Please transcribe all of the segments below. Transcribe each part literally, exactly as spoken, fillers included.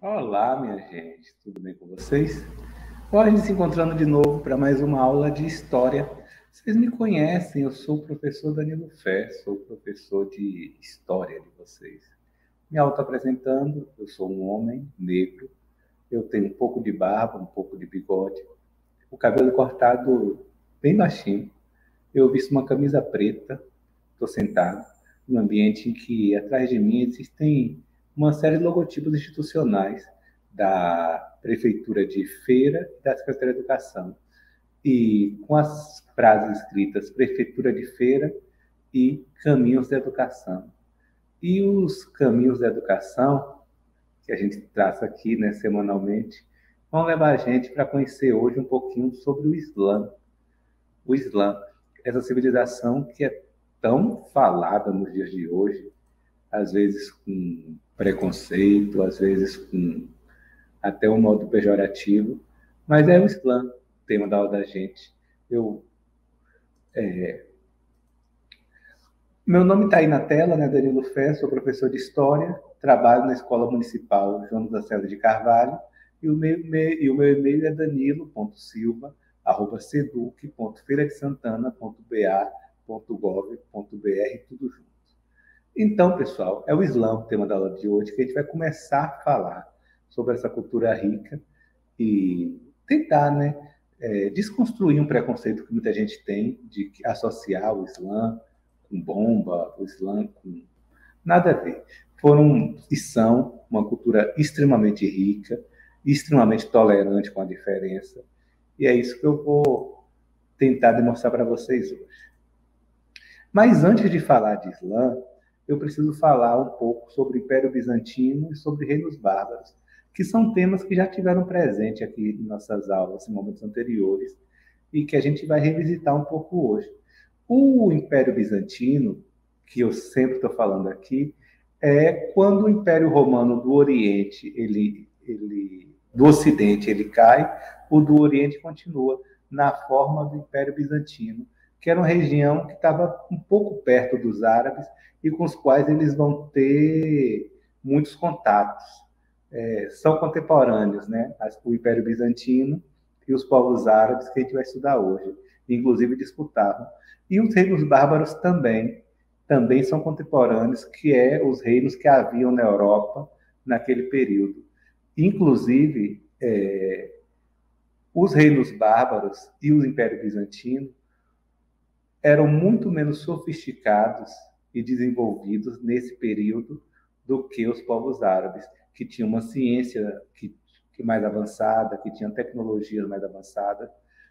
Olá, minha gente, tudo bem com vocês? Agora a gente se encontrando de novo para mais uma aula de História. Vocês me conhecem, eu sou o professor Danilo Fé, sou o professor de História de vocês. Me auto-apresentando, eu sou um homem negro, eu tenho um pouco de barba, um pouco de bigode, o cabelo cortado bem baixinho, eu visto uma camisa preta, estou sentado num ambiente em que atrás de mim existem uma série de logotipos institucionais da Prefeitura de Feira e da Secretaria de Educação. E com as frases escritas Prefeitura de Feira e Caminhos da Educação. E os caminhos da educação, que a gente traça aqui, né, semanalmente, vão levar a gente para conhecer hoje um pouquinho sobre o Islã. O Islã, essa civilização que é tão falada nos dias de hoje, às vezes com preconceito, às vezes com até um modo pejorativo, mas é o Islã, o tema da aula da gente. Eu, é... Meu nome está aí na tela, né, Danilo Fé, sou professor de História, trabalho na Escola Municipal João da César de Carvalho, e o meu, e o meu e-mail é danilo ponto silva arroba seduc ponto feira de santana ponto b a ponto gov ponto b r, tudo junto. Então, pessoal, é o Islã o tema da aula de hoje, que a gente vai começar a falar sobre essa cultura rica e tentar, né, é, desconstruir um preconceito que muita gente tem de associar o Islã com bomba, o Islã com... Nada a ver. Foram e são uma cultura extremamente rica, extremamente tolerante com a diferença, e é isso que eu vou tentar demonstrar para vocês hoje. Mas antes de falar de Islã, eu preciso falar um pouco sobre o Império Bizantino e sobre reinos bárbaros, que são temas que já tiveram presente aqui em nossas aulas em momentos anteriores e que a gente vai revisitar um pouco hoje. O Império Bizantino, que eu sempre estou falando aqui, é quando o Império Romano do Oriente, ele, ele, do Ocidente, ele cai, o do Oriente continua na forma do Império Bizantino, que era uma região que estava um pouco perto dos árabes e com os quais eles vão ter muitos contatos. É, são contemporâneos, né? O Império Bizantino e os povos árabes que a gente vai estudar hoje, inclusive disputavam. E os reinos bárbaros também, também são contemporâneos, que é os reinos que haviam na Europa naquele período. Inclusive, é, os reinos bárbaros e o Império Bizantino eram muito menos sofisticados e desenvolvidos nesse período do que os povos árabes, que tinham uma ciência que, que mais avançada, que tinham tecnologias mais avançadas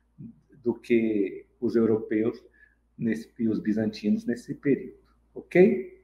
do que os europeus nesse, e os bizantinos nesse período, ok?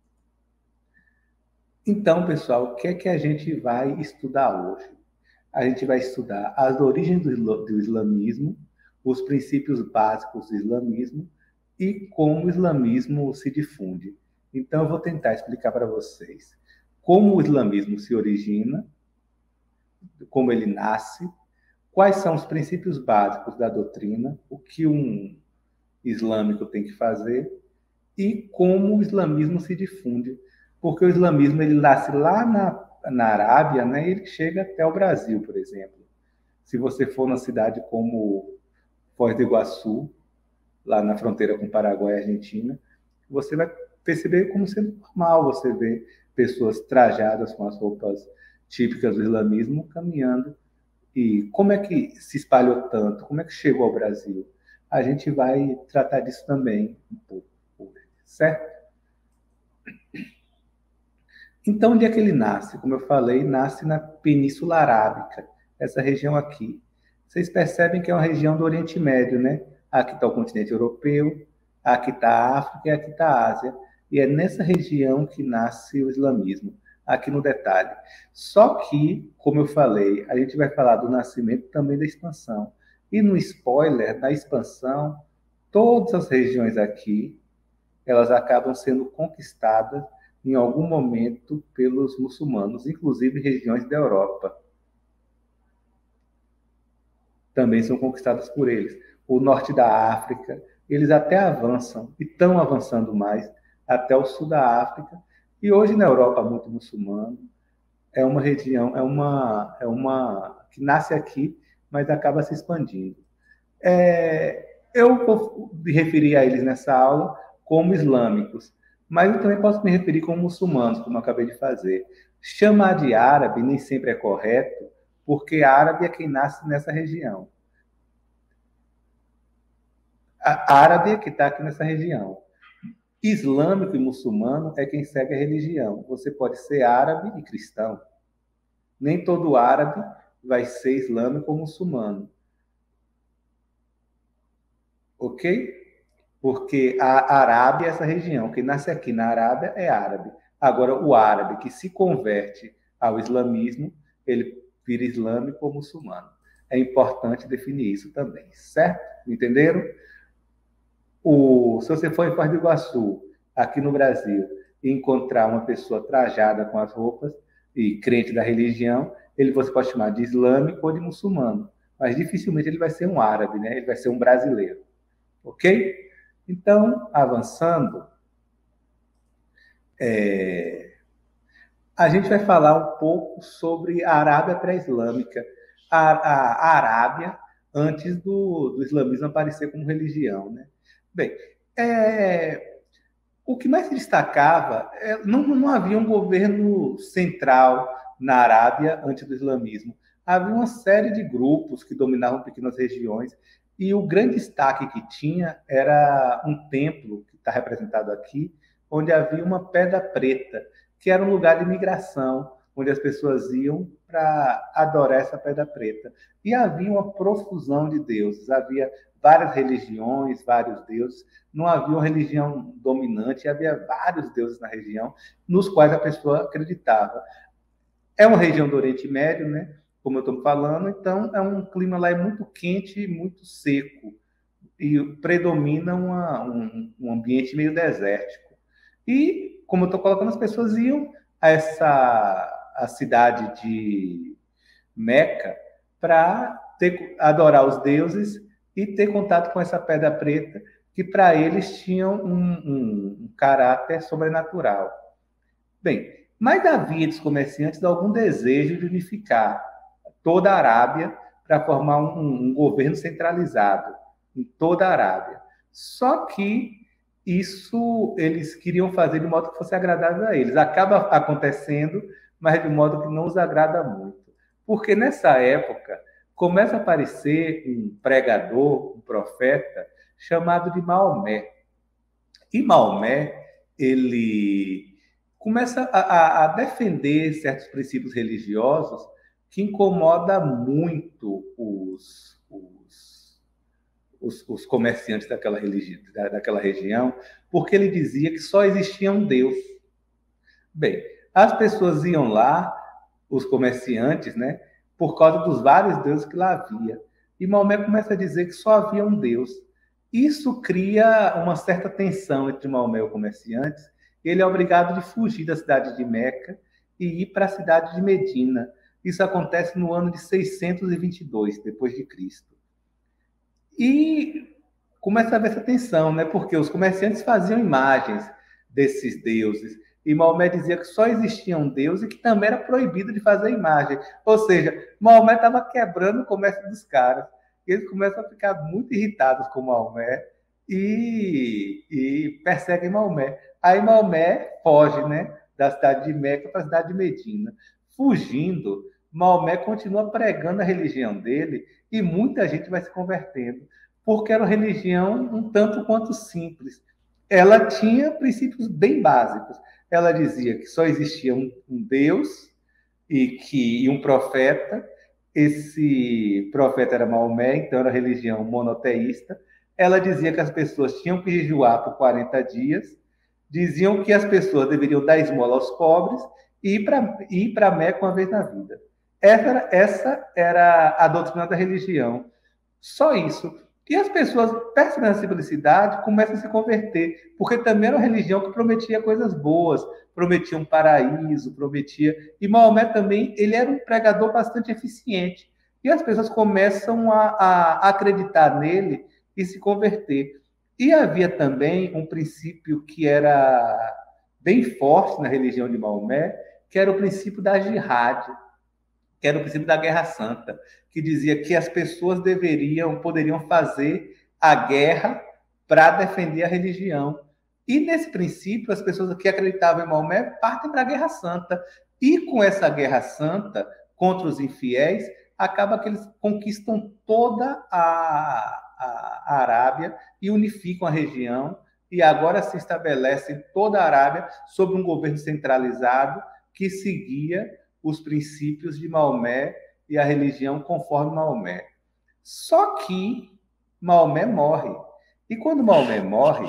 Então, pessoal, o que é que a gente vai estudar hoje? A gente vai estudar as origens do islamismo, os princípios básicos do islamismo e como o islamismo se difunde. Então, eu vou tentar explicar para vocês como o islamismo se origina, como ele nasce, quais são os princípios básicos da doutrina, o que um islâmico tem que fazer e como o islamismo se difunde. Porque o islamismo ele nasce lá na, na Arábia, né, e ele chega até o Brasil, por exemplo. Se você for na cidade como Foz do Iguaçu, lá na fronteira com Paraguai e Argentina, você vai perceber como sendo normal você ver pessoas trajadas com as roupas típicas do islamismo caminhando. E como é que se espalhou tanto? Como é que chegou ao Brasil? A gente vai tratar disso também um pouco hoje, certo? Então, onde é que ele nasce? Como eu falei, nasce na Península Arábica, essa região aqui. Vocês percebem que é uma região do Oriente Médio, né? Aqui está o continente europeu, aqui está a África e aqui está a Ásia. E é nessa região que nasce o islamismo, aqui no detalhe. Só que, como eu falei, a gente vai falar do nascimento também da expansão. E no spoiler, da expansão, todas as regiões aqui, elas acabam sendo conquistadas em algum momento pelos muçulmanos, inclusive regiões da Europa. Também são conquistadas por eles. O norte da África, eles até avançam, e estão avançando mais, até o sul da África. E hoje na Europa, muito muçulmano. é uma região, é uma, é uma que nasce aqui, mas acaba se expandindo. É, eu vou me referir a eles nessa aula como islâmicos, mas eu também posso me referir como muçulmanos, como eu acabei de fazer. Chamar de árabe nem sempre é correto, porque árabe é quem nasce nessa região. A árabe é que está aqui nessa região. Islâmico e muçulmano é quem segue a religião. Você pode ser árabe e cristão. Nem todo árabe vai ser islâmico ou muçulmano. Ok? Porque a Arábia é essa região. Quem nasce aqui na Arábia é árabe. Agora, o árabe que se converte ao islamismo, ele vira islâmico ou muçulmano. É importante definir isso também, certo? Entenderam? O, se você for em Foz do Iguaçu, aqui no Brasil, e encontrar uma pessoa trajada com as roupas e crente da religião, ele você pode chamar de islâmico ou de muçulmano. Mas dificilmente ele vai ser um árabe, né? Ele vai ser um brasileiro. Ok? Então, avançando, é, a gente vai falar um pouco sobre a Arábia pré-islâmica. A, a, a Arábia, antes do, do islamismo aparecer como religião. Né? Bem, é, o que mais se destacava, é, não, não havia um governo central na Arábia antes do islamismo. Havia uma série de grupos que dominavam pequenas regiões, e o grande destaque que tinha era um templo, que está representado aqui, onde havia uma pedra preta, que era um lugar de migração, onde as pessoas iam para adorar essa pedra preta. E havia uma profusão de deuses, havia várias religiões, vários deuses, não havia uma religião dominante, havia vários deuses na região, nos quais a pessoa acreditava. É uma região do Oriente Médio, né? Como eu estou falando, então é um clima lá é muito quente e muito seco, e predomina uma, um, um ambiente meio desértico. E, como eu estou colocando, as pessoas iam a essa a cidade de Meca para adorar os deuses e ter contato com essa pedra preta, que para eles tinham um, um, um caráter sobrenatural. Bem, mas havia dos comerciantes algum desejo de unificar toda a Arábia para formar um, um governo centralizado em toda a Arábia. Só que isso eles queriam fazer de modo que fosse agradável a eles. Acaba acontecendo, mas de modo que não os agrada muito. Porque nessa época começa a aparecer um pregador, um profeta, chamado de Maomé. E Maomé, ele começa a, a defender certos princípios religiosos que incomoda muito os, os, os, os comerciantes daquela, religi daquela região, porque ele dizia que só existia um Deus. Bem, as pessoas iam lá, os comerciantes, né, por causa dos vários deuses que lá havia. E Maomé começa a dizer que só havia um Deus. Isso cria uma certa tensão entre Maomé e os comerciantes. Ele é obrigado de fugir da cidade de Meca e ir para a cidade de Medina. Isso acontece no ano de seiscentos e vinte e dois, depois de Cristo. E começa a haver essa tensão, né? Porque os comerciantes faziam imagens desses deuses, e Maomé dizia que só existia um Deus e que também era proibido de fazer imagem. Ou seja, Maomé estava quebrando o comércio dos caras. E eles começam a ficar muito irritados com Maomé e, e perseguem Maomé. Aí Maomé foge, né, da cidade de Meca para a cidade de Medina. Fugindo, Maomé continua pregando a religião dele e muita gente vai se convertendo, porque era uma religião um tanto quanto simples. Ela tinha princípios bem básicos. Ela dizia que só existia um, um Deus e que e um profeta. Esse profeta era Maomé, então era religião monoteísta. Ela dizia que as pessoas tinham que jejuar por quarenta dias, diziam que as pessoas deveriam dar esmola aos pobres e ir para Meca uma vez na vida. Essa era, essa era a doutrina da religião. Só isso. E as pessoas, percebendo essa simplicidade, começam a se converter, porque também era uma religião que prometia coisas boas, prometia um paraíso, prometia... E Maomé também, ele era um pregador bastante eficiente. E as pessoas começam a, a acreditar nele e se converter. E havia também um princípio que era bem forte na religião de Maomé, que era o princípio da jihad, que era o princípio da Guerra Santa, que dizia que as pessoas deveriam, poderiam fazer a guerra para defender a religião. E nesse princípio, as pessoas que acreditavam em Maomé partem para a Guerra Santa. E com essa Guerra Santa contra os infiéis, acaba que eles conquistam toda a, a, a Arábia e unificam a região, e agora se estabelece em toda a Arábia sob um governo centralizado que seguia os princípios de Maomé e a religião conforme Maomé. Só que Maomé morre. E quando Maomé morre,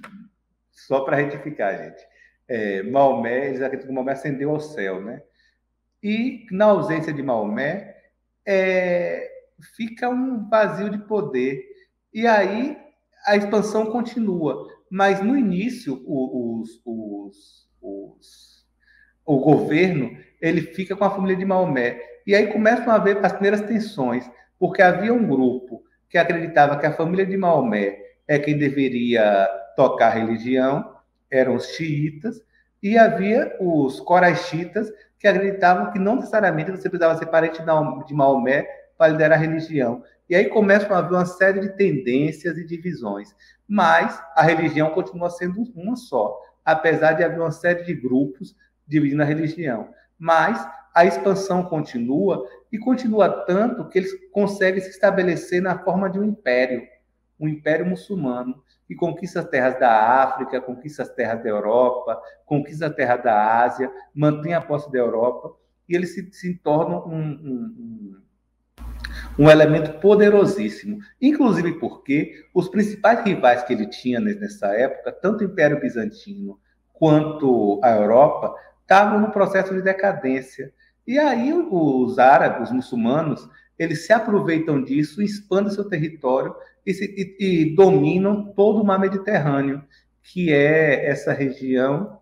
só para retificar, gente, é, Maomé, eles acreditam que Maomé ascendeu ao céu, né? E na ausência de Maomé, é, fica um vazio de poder. E aí a expansão continua. Mas no início, os, os, os, o governo ele fica com a família de Maomé. E aí começam a haver as primeiras tensões, porque havia um grupo que acreditava que a família de Maomé é quem deveria tocar a religião, eram os xiitas, e havia os coraixitas, que acreditavam que não necessariamente você precisava ser parente de Maomé para liderar a religião. E aí começam a haver uma série de tendências e divisões. Mas a religião continua sendo uma só, apesar de haver uma série de grupos dividindo a religião. Mas a expansão continua, e continua tanto que eles conseguem se estabelecer na forma de um império, um império muçulmano, que conquista as terras da África, conquista as terras da Europa, conquista a terra da Ásia, mantém a posse da Europa, e eles se, se tornam um, um, um, um elemento poderosíssimo. Inclusive porque os principais rivais que ele tinha nessa época, tanto o Império Bizantino quanto a Europa, estavam no processo de decadência. E aí os árabes, os muçulmanos, eles se aproveitam disso, expandem seu território e, se, e, e dominam todo o mar Mediterrâneo, que é essa região,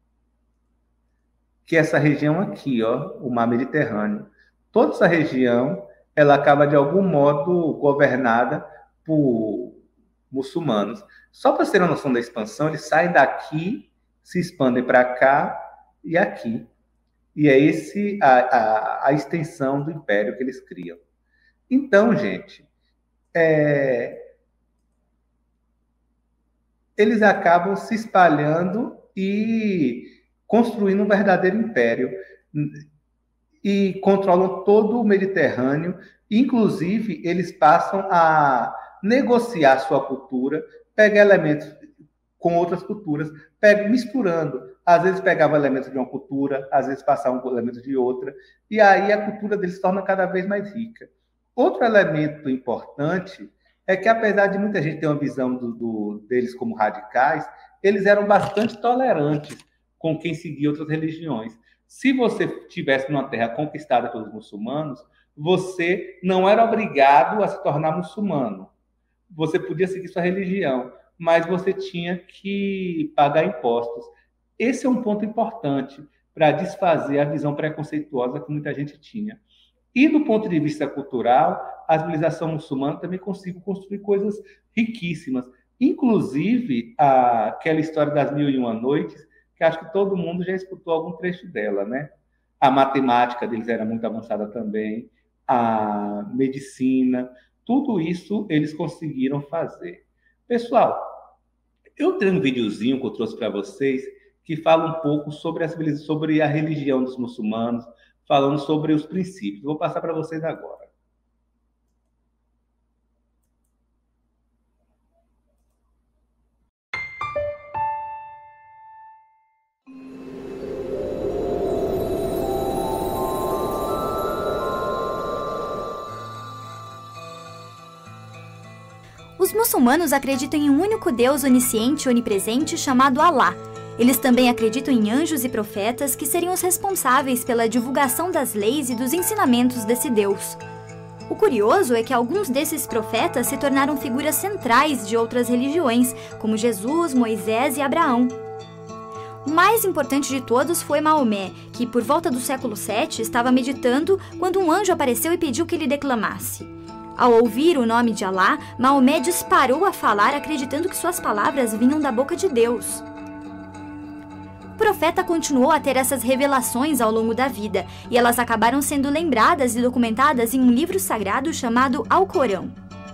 que é essa região aqui, ó, o mar Mediterrâneo. Toda essa região, ela acaba de algum modo governada por muçulmanos. Só para ter uma noção da expansão, eles saem daqui, se expandem para cá e aqui. E é esse a, a, a extensão do império que eles criam. Então, gente, é, eles acabam se espalhando e construindo um verdadeiro império. E controlam todo o Mediterrâneo. Inclusive, eles passam a negociar sua cultura, pegar elementos com outras culturas, pega, misturando. Às vezes pegavam elementos de uma cultura, às vezes passavam por elementos de outra, e aí a cultura deles se torna cada vez mais rica. Outro elemento importante é que, apesar de muita gente ter uma visão do, do, deles como radicais, eles eram bastante tolerantes com quem seguia outras religiões. Se você estivesse numa terra conquistada pelos muçulmanos, você não era obrigado a se tornar muçulmano. Você podia seguir sua religião, mas você tinha que pagar impostos. Esse é um ponto importante para desfazer a visão preconceituosa que muita gente tinha. E do ponto de vista cultural, a civilização muçulmana também conseguiu construir coisas riquíssimas. Inclusive, a, aquela história das Mil e Uma Noites, que acho que todo mundo já escutou algum trecho dela, né? A matemática deles era muito avançada também, a medicina, tudo isso eles conseguiram fazer. Pessoal, eu tenho um videozinho que eu trouxe para vocês que fala um pouco sobre a, sobre a religião dos muçulmanos, falando sobre os princípios. Vou passar para vocês agora. Os muçulmanos acreditam em um único Deus onisciente e onipresente chamado Alá. Eles também acreditam em anjos e profetas que seriam os responsáveis pela divulgação das leis e dos ensinamentos desse Deus. O curioso é que alguns desses profetas se tornaram figuras centrais de outras religiões, como Jesus, Moisés e Abraão. O mais importante de todos foi Maomé, que por volta do século sete estava meditando quando um anjo apareceu e pediu que ele declamasse. Ao ouvir o nome de Alá, Maomé disparou a falar acreditando que suas palavras vinham da boca de Deus. profeta continuou a ter essas revelações ao longo da vida, e elas acabaram sendo lembradas e documentadas em um livro sagrado chamado Alcorão.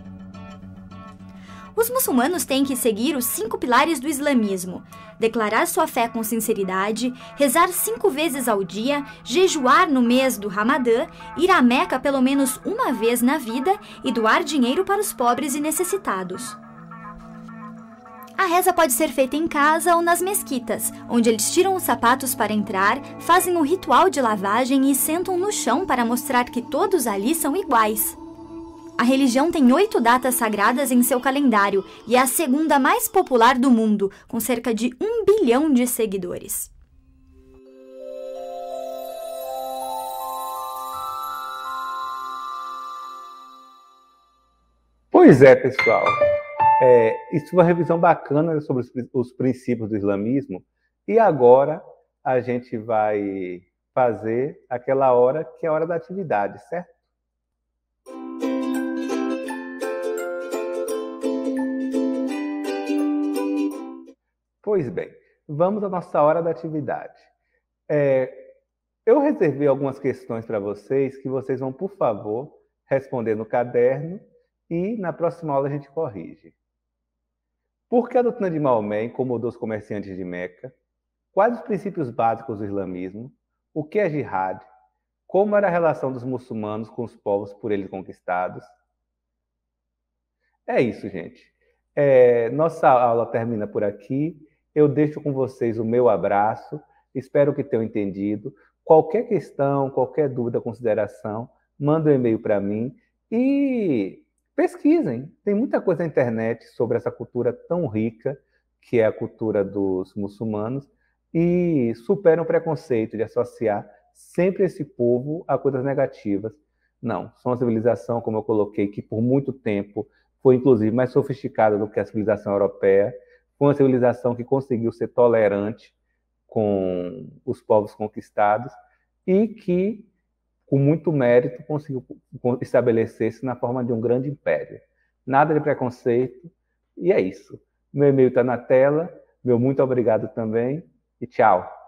Os muçulmanos têm que seguir os cinco pilares do islamismo: declarar sua fé com sinceridade, rezar cinco vezes ao dia, jejuar no mês do Ramadã, ir à Meca pelo menos uma vez na vida e doar dinheiro para os pobres e necessitados. A reza pode ser feita em casa ou nas mesquitas, onde eles tiram os sapatos para entrar, fazem o ritual de lavagem e sentam no chão para mostrar que todos ali são iguais. A religião tem oito datas sagradas em seu calendário e é a segunda mais popular do mundo, com cerca de um bilhão de seguidores. Pois é, pessoal. É, isso foi uma revisão bacana sobre os, os princípios do islamismo. E agora a gente vai fazer aquela hora que é a hora da atividade, certo? Pois bem, vamos à nossa hora da atividade. É, eu reservei algumas questões para vocês que vocês vão, por favor, responder no caderno e na próxima aula a gente corrige. Por que a doutrina de Maomé incomodou os comerciantes de Meca? Quais os princípios básicos do islamismo? O que é jihad? Como era a relação dos muçulmanos com os povos por eles conquistados? É isso, gente. É, nossa aula termina por aqui. Eu deixo com vocês o meu abraço. Espero que tenham entendido. Qualquer questão, qualquer dúvida, consideração, manda um e-mail para mim e pesquisem. Tem muita coisa na internet sobre essa cultura tão rica que é a cultura dos muçulmanos e superem o preconceito de associar sempre esse povo a coisas negativas. Não, são uma civilização, como eu coloquei, que por muito tempo foi inclusive mais sofisticada do que a civilização europeia. Foi uma civilização que conseguiu ser tolerante com os povos conquistados e que, com muito mérito, conseguiu estabelecer-se na forma de um grande império. Nada de preconceito, e é isso. Meu e-mail está na tela, meu muito obrigado também, e tchau!